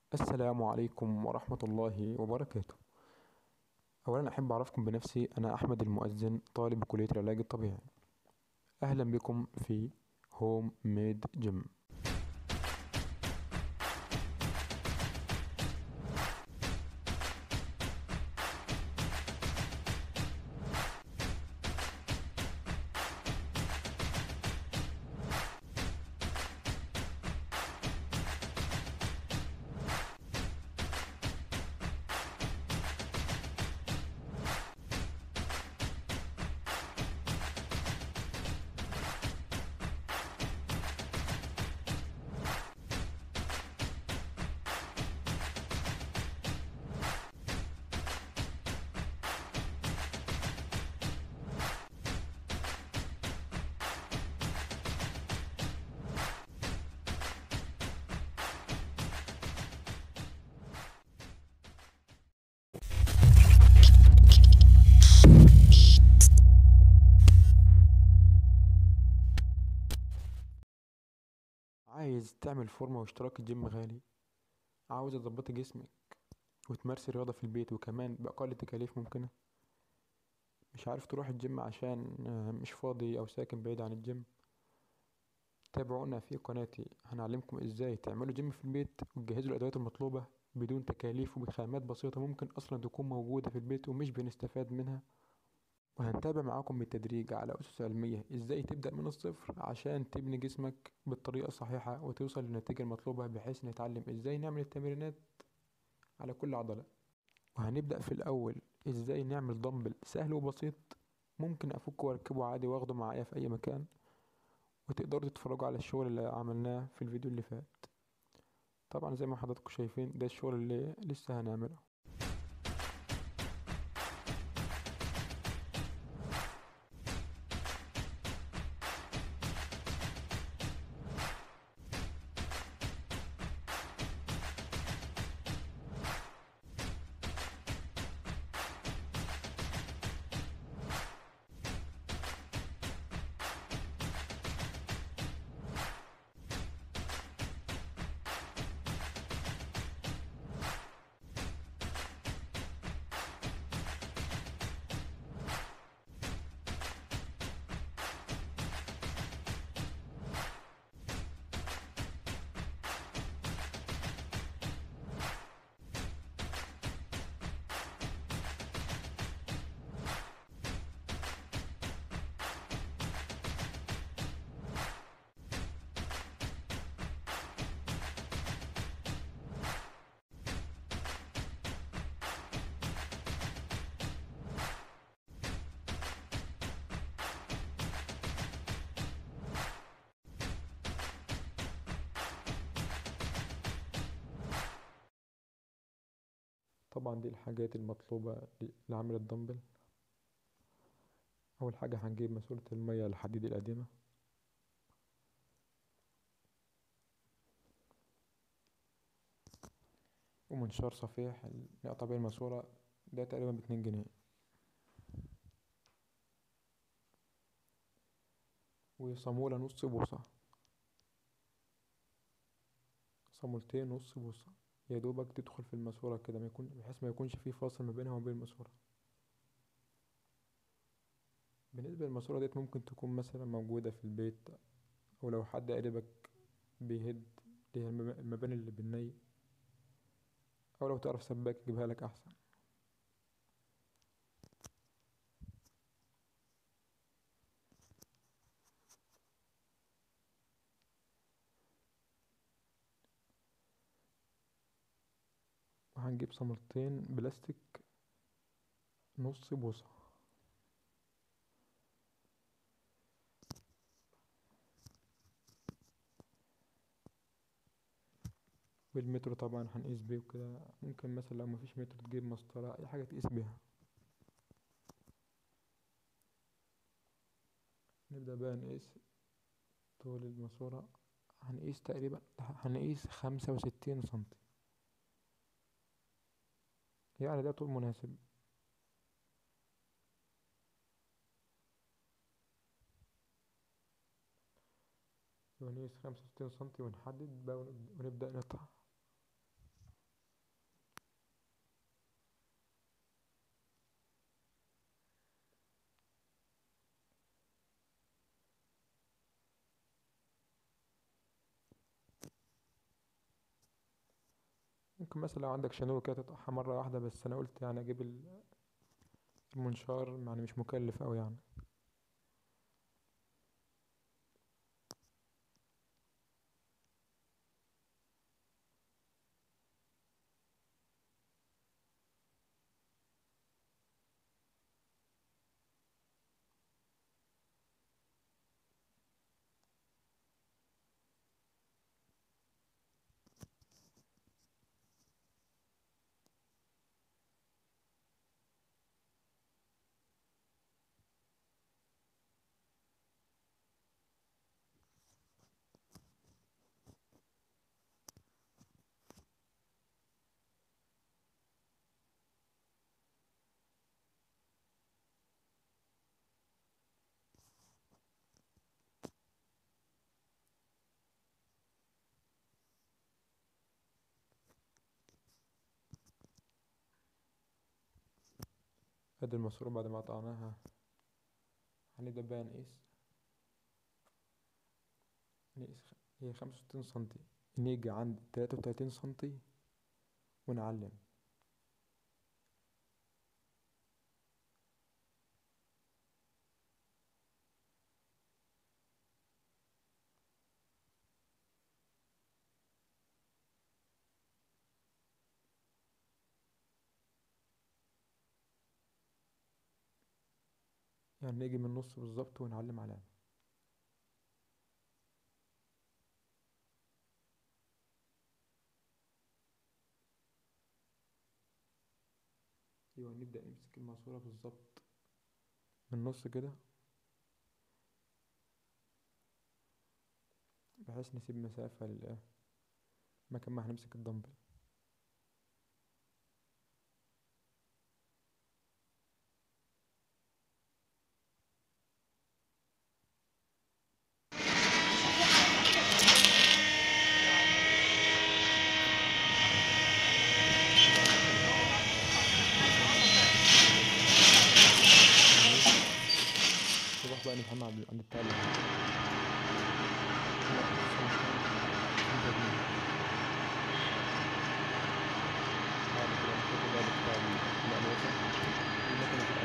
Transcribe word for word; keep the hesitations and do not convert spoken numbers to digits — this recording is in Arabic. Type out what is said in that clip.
السلام عليكم ورحمة الله وبركاته. أولا أحب أعرفكم بنفسي، أنا أحمد المؤذن، طالب بكلية العلاج الطبيعي. أهلا بكم في هوم ميد جيم. عايز تعمل فورمة واشتراك الجيم غالي؟ عاوز تظبطي جسمك وتمارسي رياضة في البيت وكمان بأقل تكاليف ممكنة؟ مش عارف تروح الجيم عشان آه، مش فاضي أو ساكن بعيد عن الجيم؟ تابعونا في قناتي، هنعلمكم ازاي تعملوا جيم في البيت وتجهزوا الأدوات المطلوبة بدون تكاليف وبخامات بسيطة ممكن أصلا تكون موجودة في البيت ومش بنستفاد منها. وهنتابع معاكم بالتدريج على أسس علمية ازاي تبدأ من الصفر عشان تبني جسمك بالطريقة الصحيحة وتوصل للنتيجة المطلوبة، بحيث نتعلم ازاي نعمل التمرينات على كل عضلة. وهنبدأ في الأول ازاي نعمل دمبل سهل وبسيط، ممكن أفكه وأركبه عادي وأخده معايا في أي مكان، وتقدروا تتفرجوا على الشغل اللي عملناه في الفيديو اللي فات. طبعا زي ما حضراتكم شايفين ده الشغل اللي لسه هنعمله. طبعا دي الحاجات المطلوبة لعمل الدمبل. أول حاجة هنجيب ماسورة المية الحديد القديمة، ومنشار صفيح اللي نقطع بيه الماسورة، ده تقريبا باتنين جنيه، وصامولة نص بوصة، صامولتين نص بوصة، يا دوبك تدخل في الماسورة كده، ما يكون بحيث ما يكونش فيه فاصل ما بينها وبين الماسورة. بالنسبة للماسورة ديت ممكن تكون مثلا موجودة في البيت، أو لو حد قريبك بيهد ليها المب- المباني اللي بالني، أو لو تعرف سباك يجيبها لك أحسن. وهنجيب صامولتين بلاستيك نص بوصة، والمتر طبعا هنقيس بيه وكده، ممكن مثلا لو مفيش متر تجيب مسطرة أي حاجة تقيس بيها. نبدأ بقى نقيس طول الماسورة، هنقيس تقريبا هنقيس خمسة وستين سنتي، يعني ده طول مناسب. ونقيس خمسة وستين سنتي ونحدد بقى ون- ونبدأ نقطع. ممكن مثلا لو عندك شنور كده تقطعها مرة واحدة، بس انا قلت يعني اجيب ال- المنشار، يعني مش مكلف اوي يعني. ادي الماسورة بعد ما قطعناها، هنبدأ بقى نقيس. نقيس خ- هي خمسة وستين سنتي، نيجي عند تلاتة وتلاتين سنتي ونعلم. يعني نيجي من النص بالظبط ونعلم علامة. ايوه، نبدأ نمسك الماسورة بالظبط من النص كده، بحيث نسيب مسافة ل- مكان ما هنمسك الدمبل. نروح بقى نفهم عند عند بتاع ال- لا، السمكة خمسة جنيه. بعد كده نحط بقى بتاع ال- الألوسة، المكنة